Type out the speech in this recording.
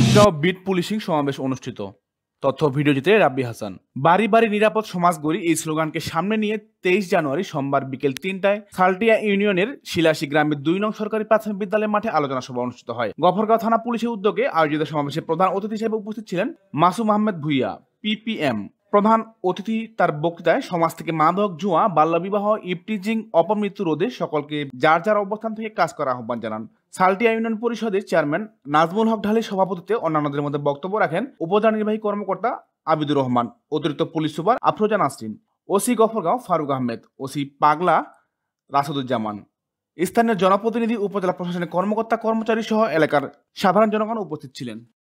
Thakurgaon bit policing সমাবেশ অনুষ্ঠিত। তথ্য ভিডিওটিতে রাব্বি হাসান। বাড়ি বাড়ি নিরাপদ সমাজ গড়ি এই স্লোগানকে সামনে নিয়ে 23 জানুয়ারি সোমবার বিকেল 3টায় সালটিয়া ইউনিয়নের শিলাসী গ্রামের 2 নং সরকারি প্রাথমিক বিদ্যালয়ের মাঠে আলোচনা সভা অনুষ্ঠিত হয়। গফরগাঁও থানা পুলিশের উদ্যোগে আয়োজিত সমাবেশে প্রধান অতিথি হিসেবে উপস্থিত ছিলেন মাসুম আহমেদ ভুইয়া, পিপিএম। প্রধান অতিথি তার বক্তৃতায় সমাজ থেকে মাদক, জুয়া, বাল্যবিবাহ, ইভটিজিং, অপমৃত্যু রোধে সকলকে যার যার অবস্থান থেকে কাজ করার আহ্বান জানান। সালটিয়া ইউনিয়ন পরিষদের চেয়ারম্যান নাজমুল হক ঢালির সভাপতিত্বে অন্যান্যদের মধ্যে বক্তব্য রাখেন উপজেলা নির্বাহী কর্মকর্তা আবিদুর রহমান, অতিরিক্ত police super Afroza Nasrin, OC Gaffargaon Faruk Ahmed, OC Pagla Rasheduzzaman, স্থানীয় জনপ্রতিনিধি, উপজেলা প্রশাসনের কর্মকর্তা কর্মচারী সহ এলাকার সাধারণ জনগণ উপস্থিত ছিলেন।